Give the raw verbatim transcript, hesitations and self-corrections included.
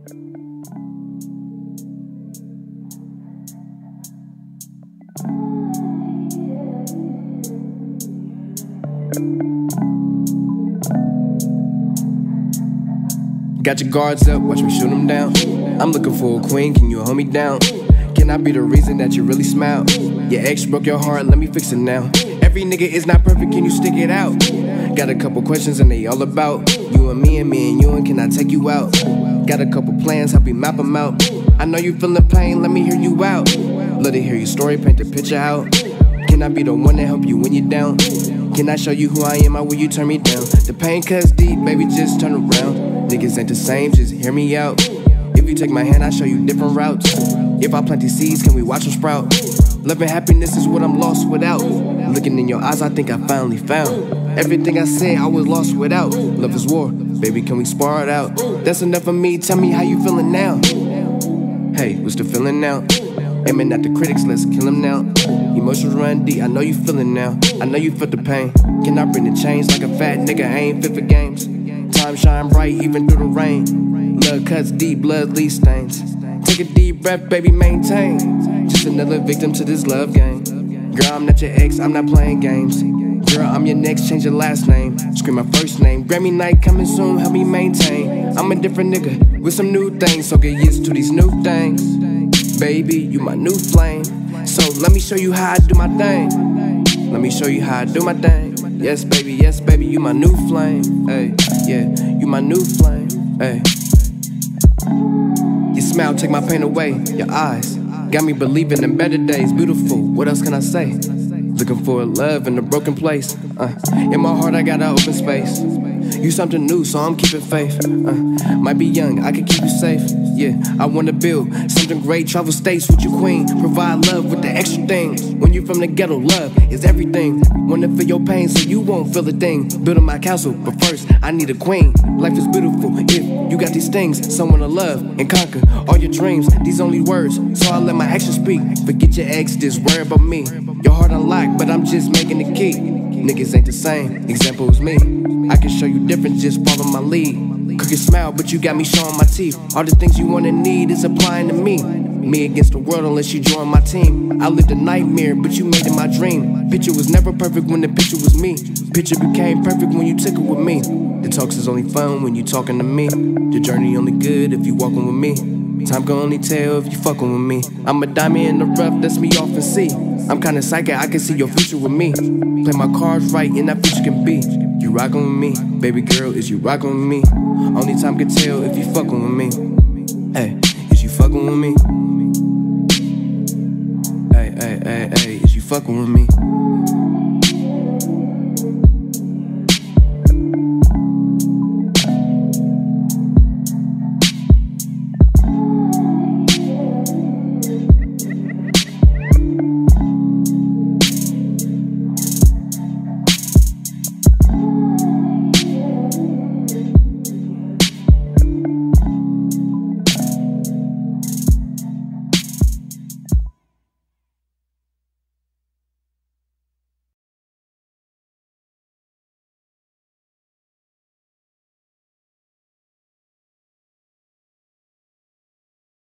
Got your guards up, watch me shoot them down. I'm looking for a queen, can you hold me down? Can I be the reason that you really smile? Your ex broke your heart, let me fix it now. Every nigga is not perfect, can you stick it out? Got a couple questions and they all about you and me and me and you, and can I take you out? Got a couple plans, help me map them out. I know you feeling pain, let me hear you out. Let it hear your story, paint the picture out. Can I be the one to help you when you're down? Can I show you who I am, or will you turn me down? The pain cuts deep, baby, just turn around. Niggas ain't the same, just hear me out. If you take my hand, I'll show you different routes. If I plant these seeds, can we watch them sprout? Love and happiness is what I'm lost without. Looking in your eyes, I think I finally found everything I said I was lost without. Love is war, baby, can we spar it out? That's enough of me, tell me how you feeling now. Hey, what's the feeling now? Aiming at the critics, let's kill them now. Emotions run deep, I know you feeling now. I know you felt the pain. Can I bring the change like a fat nigga? I ain't fit for games. Time shine bright even through the rain. Blood cuts deep, blood leaves stains. Take a deep breath, baby, maintain. Just another victim to this love game. Girl, I'm not your ex, I'm not playing games. Girl, I'm your next, change your last name. Scream my first name. Grammy night coming soon, help me maintain. I'm a different nigga with some new things, so get used to these new things. Baby, you my new flame. So let me show you how I do my thing. Let me show you how I do my thing. Yes, baby, yes, baby, you my new flame. Hey, yeah, you my new flame. Hey. Your smile take my pain away. Your eyes got me believing in better days. Beautiful, what else can I say? Looking for love in a broken place. Uh, in my heart, I got an open space. You something new, so I'm keeping faith. Uh, might be young, I can keep you safe. Yeah, I wanna build something great. Travel states with your queen. Provide love with the extra things. When you're from the ghetto, love is everything. Wanna feel your pain so you won't feel a thing. Building my castle, but first I need a queen. Life is beautiful if you got these things. Someone to love and conquer all your dreams. These only words, so I let my actions speak. Forget your ex, just worry about me. Your heart unlocked, but I'm just making the key. Niggas ain't the same, example is me. I can show you different, just follow my lead. Crooked smile, but you got me showing my teeth. All the things you wanna need is applying to me. Me against the world unless you join my team. I lived a nightmare, but you made it my dream. Picture was never perfect when the picture was me. Picture became perfect when you took it with me. The talks is only fun when you talking to me. The journey only good if you walking with me. Time can only tell if you fucking with me. I'm a diamond in the rough, that's me off and see. I'm kinda psychic, I can see your future with me. Play my cards right and that future can be. You rockin' with me, baby girl, is you rockin' with me? Only time can tell if you fuckin' with me. Hey, is you fuckin' with me? Hey, hey, hey, hey, is you fuckin' with me?